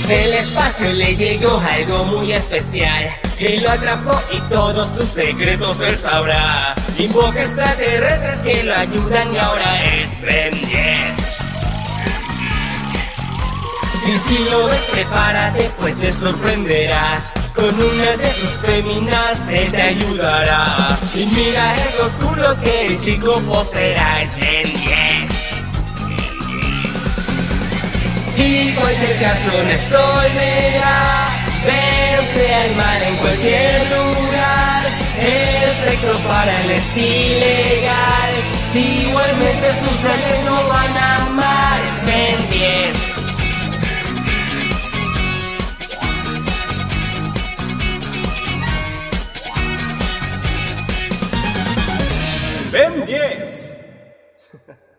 Del espacio le llegó algo muy especial y lo atrapó y todos sus secretos él sabrá. Invoca extraterrestres que lo ayudan y ahora es Ben 10. Y si lo ves, prepárate pues te sorprenderá. Con una de sus féminas él te ayudará. Y mira esos culos que el chico poseerá, es Ben 10. Y cualquier caso resolverá, vence al mal en cualquier lugar. El sexo para él es ilegal, igualmente sus ángeles no van a amar, es Ben 10. Ben 10.